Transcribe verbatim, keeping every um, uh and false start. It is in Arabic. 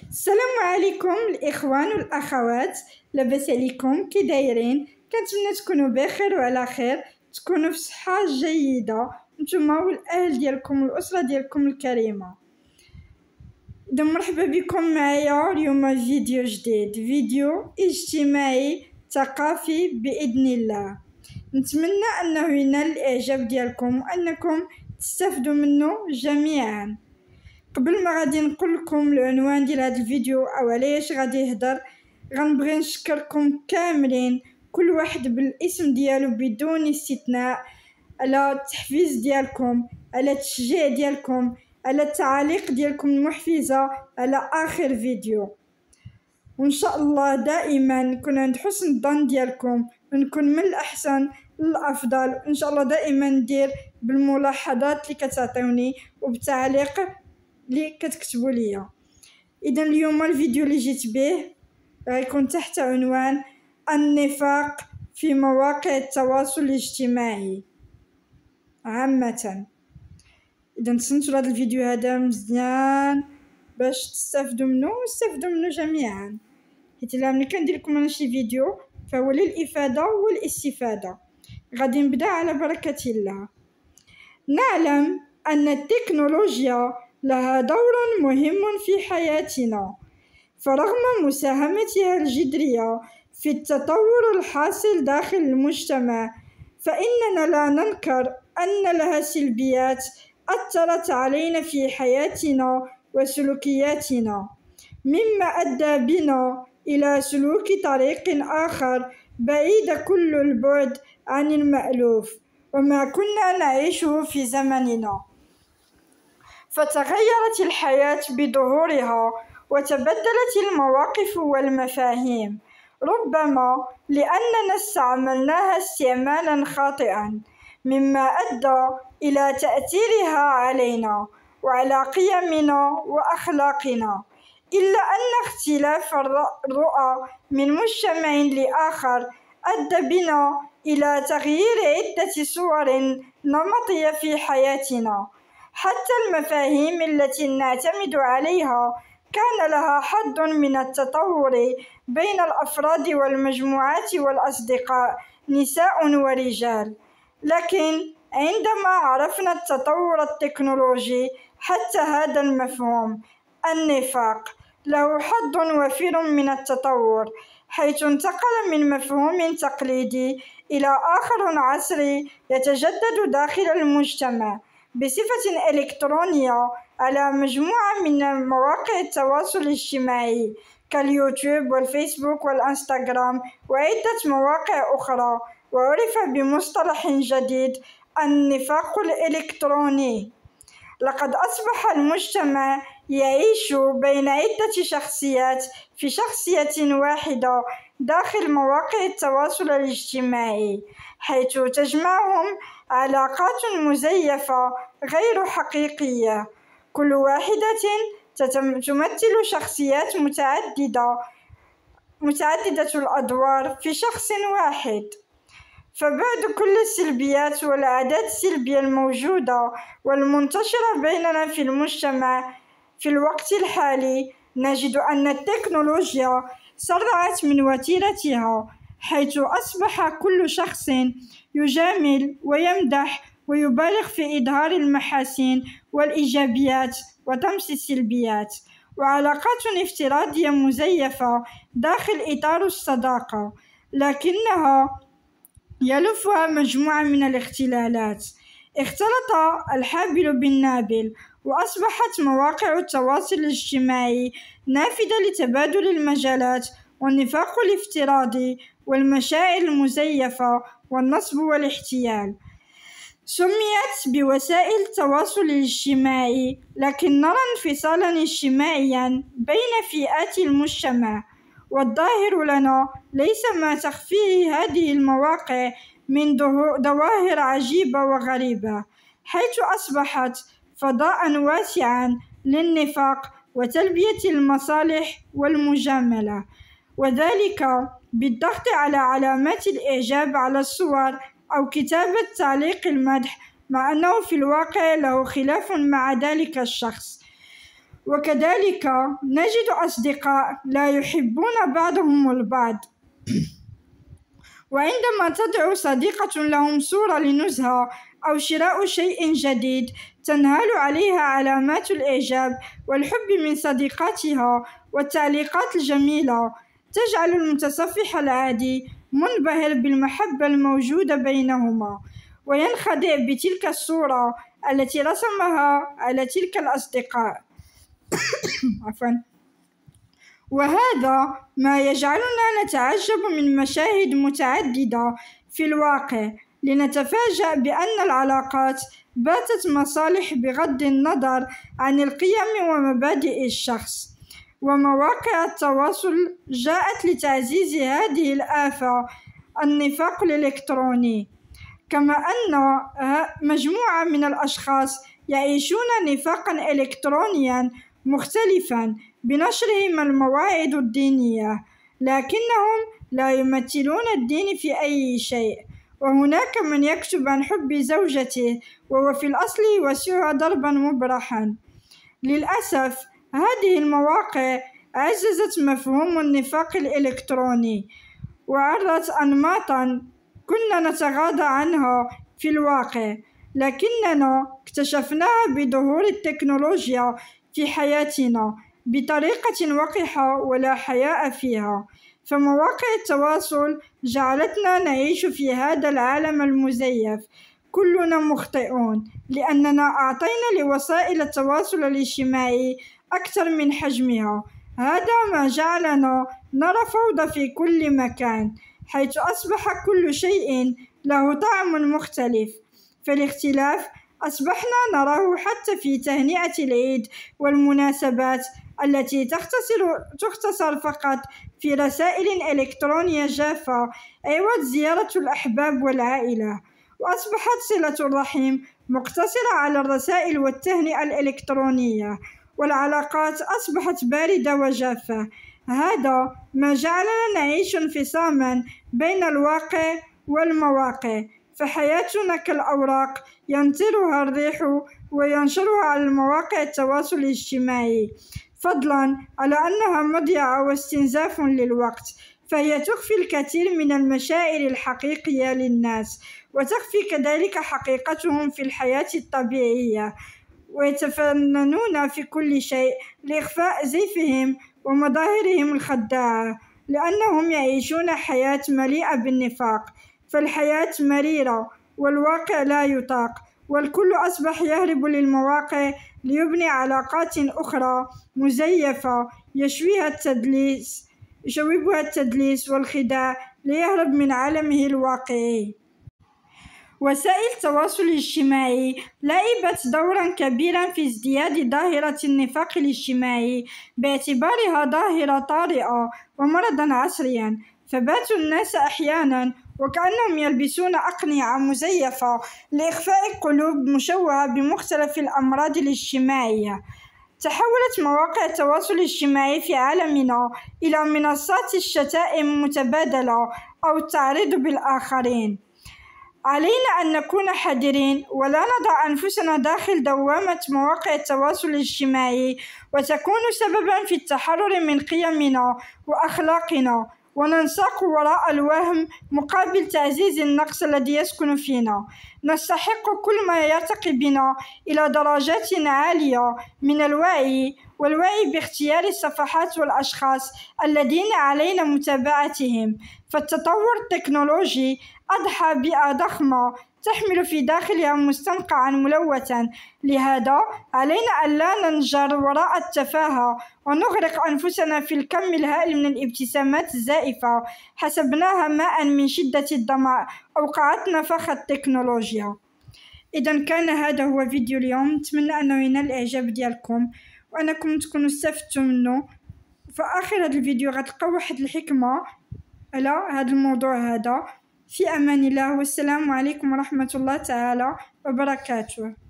السلام عليكم الإخوان والأخوات، لاباس عليكم كي دايرين؟ كنتمنى تكونوا بخير وعلى خير، تكونوا في صحة جيدة نتوما والأهل ديالكم والأسرة ديالكم الكريمة. إذا مرحبا بكم معايا اليوم فيديو جديد، فيديو اجتماعي ثقافي بإذن الله. نتمنى أنه ينال الإعجاب ديالكم وأنكم تستفدوا منه جميعا. قبل ما غادي نقول لكم العنوان ديال هذا الفيديو او علاش غادي يهضر، غنبغي نشكركم كاملين كل واحد بالاسم ديالو بدون استثناء على التحفيز ديالكم، على التشجيع ديالكم، على التعاليق ديالكم المحفزه على اخر فيديو. وان شاء الله دائما نكون عند حسن الظن ديالكم ونكون من الاحسن للافضل. ان شاء الله دائما ندير بالملاحظات اللي كتعطيوني وبالتعليق اللي كتكتبوا ليا. اذا اليوم الفيديو اللي جيت به غيكون تحت عنوان النفاق في مواقع التواصل الاجتماعي عامه. اذا تسنتوا هذا الفيديو هذا مزيان باش تستافدوا منه ونستافدوا منه جميعا، حيت الا ملي كندير لكم انا شي فيديو فهو للافاده والاستفاده. غادي نبدا على بركه الله. نعلم ان التكنولوجيا لها دور مهم في حياتنا، فرغم مساهمتها الجذرية في التطور الحاصل داخل المجتمع، فإننا لا ننكر أن لها سلبيات أثرت علينا في حياتنا وسلوكياتنا، مما أدى بنا إلى سلوك طريق آخر بعيد كل البعد عن المألوف وما كنا نعيشه في زمننا. فتغيرت الحياة بظهورها وتبدلت المواقف والمفاهيم، ربما لأننا استعملناها استعمالا خاطئا، مما أدى إلى تأثيرها علينا وعلى قيمنا وأخلاقنا. إلا أن اختلاف الرؤى من مجتمع لآخر أدى بنا إلى تغيير عدة صور نمطية في حياتنا. حتى المفاهيم التي نعتمد عليها كان لها حظ من التطور بين الأفراد والمجموعات والأصدقاء، نساء ورجال. لكن عندما عرفنا التطور التكنولوجي، حتى هذا المفهوم النفاق له حظ وفير من التطور، حيث انتقل من مفهوم تقليدي إلى آخر عصري يتجدد داخل المجتمع بصفة إلكترونية على مجموعة من مواقع التواصل الاجتماعي كاليوتيوب والفيسبوك والإنستغرام وعدة مواقع أخرى، وعرف بمصطلح جديد النفاق الإلكتروني. لقد أصبح المجتمع يعيش بين عدة شخصيات في شخصية واحدة داخل مواقع التواصل الاجتماعي، حيث تجمعهم علاقات مزيفة غير حقيقية، كل واحدة تمثل شخصيات متعددة متعددة الأدوار في شخص واحد. فبعد كل السلبيات والعادات السلبية الموجودة والمنتشرة بيننا في المجتمع في الوقت الحالي، نجد أن التكنولوجيا سرعت من وتيرتها، حيث أصبح كل شخص يجامل ويمدح ويبالغ في إظهار المحاسن والإيجابيات وطمس السلبيات، وعلاقات افتراضية مزيفة داخل إطار الصداقة، لكنها يلفها مجموعة من الاختلالات. اختلط الحابل بالنابل، وأصبحت مواقع التواصل الاجتماعي نافذة لتبادل المجالات والنفاق الافتراضي والمشاعر المزيفة والنصب والاحتيال. سميت بوسائل التواصل الاجتماعي، لكن نرى انفصالا اجتماعيا بين فئات المجتمع، والظاهر لنا ليس ما تخفيه هذه المواقع من ظواهر عجيبة وغريبة، حيث أصبحت فضاء واسعا للنفاق وتلبية المصالح والمجاملة، وذلك بالضغط على علامات الإعجاب على الصور أو كتابة تعليق المدح، مع أنه في الواقع له خلاف مع ذلك الشخص. وكذلك نجد أصدقاء لا يحبون بعضهم البعض، وعندما تدعو صديقة لهم صورة لنزهة أو شراء شيء جديد تنهال عليها علامات الإعجاب والحب من صديقاتها والتعليقات الجميلة، تجعل المتصفح العادي منبهر بالمحبة الموجودة بينهما، وينخدع بتلك الصورة التي رسمها على تلك الأصدقاء. عفوا. وهذا ما يجعلنا نتعجب من مشاهد متعددة في الواقع، لنتفاجأ بأن العلاقات باتت مصالح بغض النظر عن القيم ومبادئ الشخص. ومواقع التواصل جاءت لتعزيز هذه الآفة، النفاق الإلكتروني، كما أن مجموعة من الأشخاص يعيشون نفاقا إلكترونيا مختلفا بنشرهم المواعظ الدينية، لكنهم لا يمثلون الدين في أي شيء. وهناك من يكتب عن حب زوجته وهو في الأصل يوسعها ضربا مبرحا. للأسف هذه المواقع عززت مفهوم النفاق الإلكتروني وعرضت أنماطا كنا نتغاضى عنها في الواقع، لكننا اكتشفناها بظهور التكنولوجيا في حياتنا بطريقة وقحة ولا حياء فيها. فمواقع التواصل جعلتنا نعيش في هذا العالم المزيف. كلنا مخطئون لأننا أعطينا لوسائل التواصل الاجتماعي أكثر من حجمها. هذا ما جعلنا نرى فوضى في كل مكان، حيث أصبح كل شيء له طعم مختلف. فالاختلاف أصبحنا نراه حتى في تهنئة العيد والمناسبات التي تختصر, تختصر فقط في رسائل إلكترونية جافة عوض زيارة الأحباب والعائلة. وأصبحت صلة الرحم مقتصرة على الرسائل والتهنئة الإلكترونية، والعلاقات أصبحت باردة وجافة. هذا ما جعلنا نعيش انفصاما بين الواقع والمواقع، فحياتنا كالأوراق ينطرها الريح وينشرها على مواقع التواصل الاجتماعي، فضلا على أنها مضيعة واستنزاف للوقت. فهي تخفي الكثير من المشاعر الحقيقية للناس، وتخفي كذلك حقيقتهم في الحياة الطبيعية، ويتفننون في كل شيء لإخفاء زيفهم ومظاهرهم الخداعة، لأنهم يعيشون حياة مليئة بالنفاق. فالحياة مريرة والواقع لا يطاق، والكل أصبح يهرب للمواقع ليبني علاقات أخرى مزيفة يشويها التدليس يشوبها التدليس والخداع ليهرب من عالمه الواقعي. وسائل التواصل الاجتماعي لعبت دورا كبيرا في ازدياد ظاهرة النفاق الاجتماعي باعتبارها ظاهرة طارئة ومرضا عصريا. فبات الناس أحيانا وكأنهم يلبسون أقنعة مزيفة لإخفاء قلوب مشوهة بمختلف الأمراض الاجتماعية. تحولت مواقع التواصل الاجتماعي في عالمنا إلى منصات الشتائم المتبادلة أو التعريض بالآخرين. علينا أن نكون حذرين ولا نضع أنفسنا داخل دوامة مواقع التواصل الاجتماعي وتكون سببا في التحرر من قيمنا وأخلاقنا، وننساق وراء الوهم مقابل تعزيز النقص الذي يسكن فينا. نستحق كل ما يرتقي بنا إلى درجات عالية من الوعي، والوعي باختيار الصفحات والأشخاص الذين علينا متابعتهم. فالتطور التكنولوجي أضحى بيئة ضخمة تحمل في داخلها مستنقعا ملوثا، لهذا علينا أن لا ننجر وراء التفاهة ونغرق أنفسنا في الكم الهائل من الابتسامات الزائفة حسبناها ماء من شدة الظمأ أوقعتنا فخ التكنولوجيا. إذا كان هذا هو فيديو اليوم، نتمنى أنه ينال الإعجاب ديالكم وأنكم تكونوا استفدتوا منه. في آخر هذا الفيديو غتلقاو واحد الحكمة على هذا الموضوع هذا. في أمان الله، والسلام عليكم ورحمة الله تعالى وبركاته.